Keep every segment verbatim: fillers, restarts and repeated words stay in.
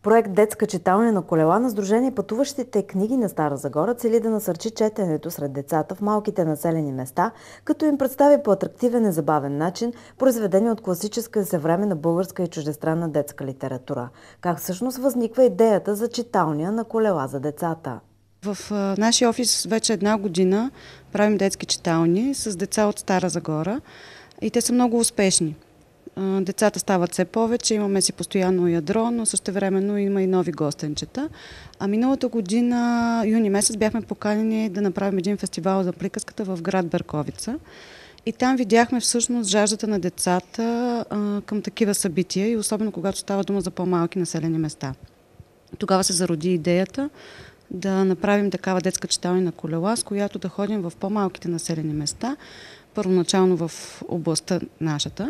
Проект "Детска читалня на колела" на Сдружение "Пътуващите книги" на Стара Загора цели да насърчи четенето сред децата в малките населени места, като им представи по атрактивен и забавен начин произведения от класическа и съвременна българска и чуждестранна детска литература. Как всъщност възниква идеята за читалня на колела за децата? В а, нашия офис вече една година правим детски читални с деца от Стара Загора и те са много успешни. А, децата стават все повече, имаме си постоянно ядро, но същевременно има и нови гостенчета. А миналата година, юни месец, бяхме поканени да направим един фестивал за приказката в град Берковица. И там видяхме всъщност жаждата на децата а, към такива събития и особено когато става дума за по-малки населени места. Тогава се зароди идеята да направим такава детска читалня на колела, с която да ходим в по-малките населени места, първоначално в областта нашата,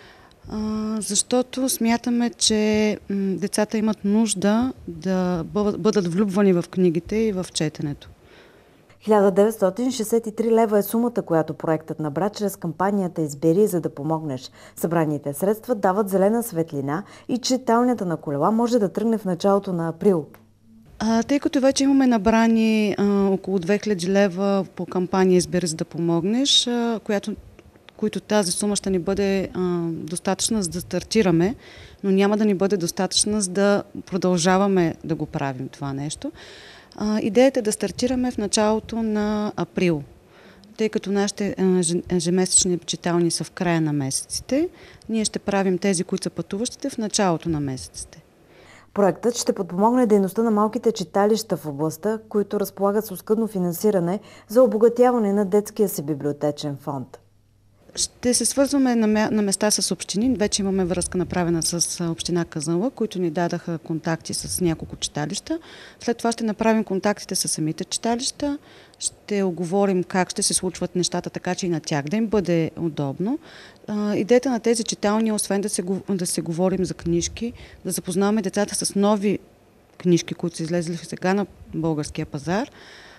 защото смятаме, че децата имат нужда да бъдат влюбвани в книгите и в четенето. хиляда деветстотин шестдесет и три лева е сумата, която проектът набра чрез кампанията "Избери, за да помогнеш". Събраните средства дават зелена светлина и читалнята на колела може да тръгне в началото на април. А, тъй като вече имаме набрани а, около две хиляди лева по кампания "Избери, за да помогнеш", а, която, които тази сума ще ни бъде а, достатъчна, за да стартираме, но няма да ни бъде достатъчна, за да продължаваме да го правим това нещо. А, идеята е да стартираме в началото на април, тъй като нашите ежемесечни читални са в края на месеците. Ние ще правим тези, които са пътуващите, в началото на месеците. Проектът ще подпомогне дейността на малките читалища в областта, които разполагат с оскъдно финансиране за обогатяване на детския си библиотечен фонд. Ще се свързваме на места с общини. Вече имаме връзка направена с община Казанлък, които ни дадаха контакти с няколко читалища. След това ще направим контактите с самите читалища, ще оговорим как ще се случват нещата, така че и на тях да им бъде удобно. Идеята на тези читални, освен да се, да се говорим за книжки, да запознаваме децата с нови книжки, които са излезли сега на българския пазар,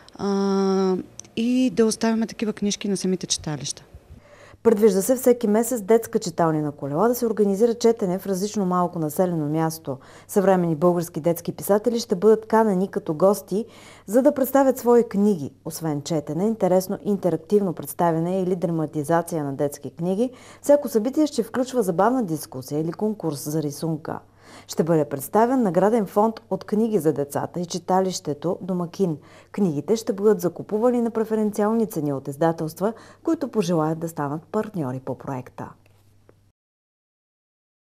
и да оставяме такива книжки на самите читалища. Предвижда се всеки месец детска читалня на колела да се организира четене в различно малко населено място. Съвременни български детски писатели ще бъдат канени като гости, за да представят свои книги. Освен четене, интересно интерактивно представяне или драматизация на детски книги, всяко събитие ще включва забавна дискусия или конкурс за рисунка. Ще бъде представен награден фонд от книги за децата и читалището домакин. Книгите ще бъдат закупувани на преференциални цени от издателства, които пожелаят да станат партньори по проекта.